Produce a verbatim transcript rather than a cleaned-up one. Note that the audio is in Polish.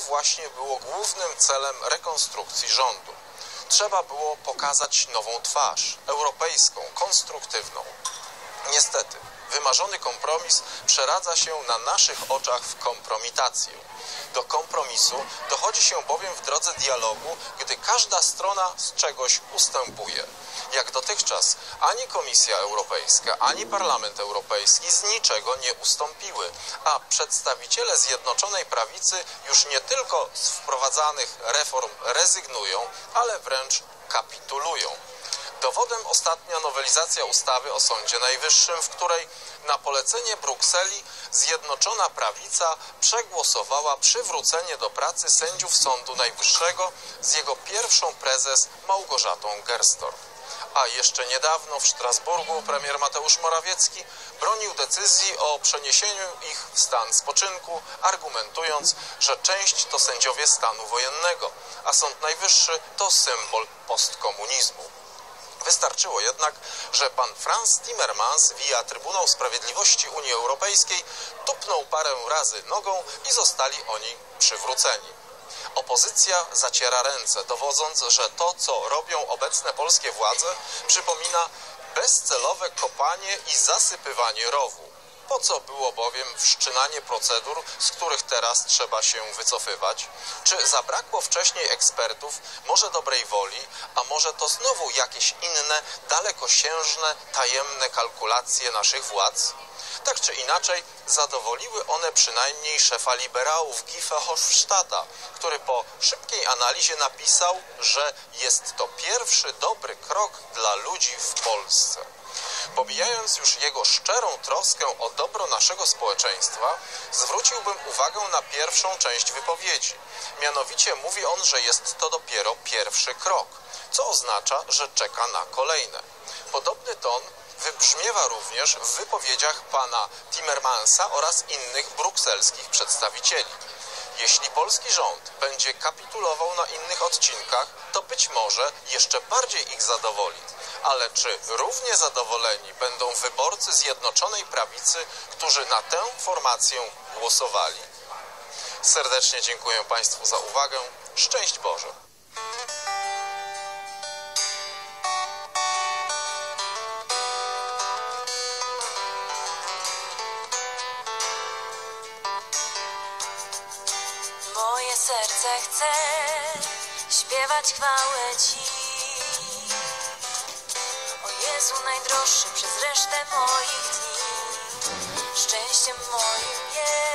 właśnie było głównym celem rekonstrukcji rządu. Trzeba było pokazać nową twarz, europejską, konstruktywną. Niestety, wymarzony kompromis przeradza się na naszych oczach w kompromitację. Do kompromisu dochodzi się bowiem w drodze dialogu, gdy każda strona z czegoś ustępuje. Jak dotychczas ani Komisja Europejska, ani Parlament Europejski z niczego nie ustąpiły, a przedstawiciele Zjednoczonej Prawicy już nie tylko z wprowadzanych reform rezygnują, ale wręcz kapitulują. Dowodem ostatnia nowelizacja ustawy o Sądzie Najwyższym, w której na polecenie Brukseli Zjednoczona Prawica przegłosowała przywrócenie do pracy sędziów Sądu Najwyższego z jego pierwszą prezes Małgorzatą Gersdorf. A jeszcze niedawno w Strasburgu premier Mateusz Morawiecki bronił decyzji o przeniesieniu ich w stan spoczynku, argumentując, że część to sędziowie stanu wojennego, a Sąd Najwyższy to symbol postkomunizmu. Wystarczyło jednak, że pan Frans Timmermans via Trybunał Sprawiedliwości Unii Europejskiej tupnął parę razy nogą i zostali oni przywróceni. Opozycja zaciera ręce, dowodząc, że to, co robią obecne polskie władze, przypomina bezcelowe kopanie i zasypywanie rowu. Po co było bowiem wszczynanie procedur, z których teraz trzeba się wycofywać? Czy zabrakło wcześniej ekspertów, może dobrej woli, a może to znowu jakieś inne, dalekosiężne, tajemne kalkulacje naszych władz? Tak czy inaczej, zadowoliły one przynajmniej szefa liberałów Guy Verhofstadta, który po szybkiej analizie napisał, że jest to pierwszy dobry krok dla ludzi w Polsce. Pomijając już jego szczerą troskę o dobro naszego społeczeństwa, zwróciłbym uwagę na pierwszą część wypowiedzi. Mianowicie mówi on, że jest to dopiero pierwszy krok, co oznacza, że czeka na kolejne. Podobny ton wybrzmiewa również w wypowiedziach pana Timmermansa oraz innych brukselskich przedstawicieli. Jeśli polski rząd będzie kapitulował na innych odcinkach, to być może jeszcze bardziej ich zadowoli. Ale czy równie zadowoleni będą wyborcy Zjednoczonej Prawicy, którzy na tę formację głosowali? Serdecznie dziękuję Państwu za uwagę. Szczęść Boże! Moje serce chce śpiewać chwałę Ci. O Jezu najdroższy przez resztę moich dni. Szczęściem moim jest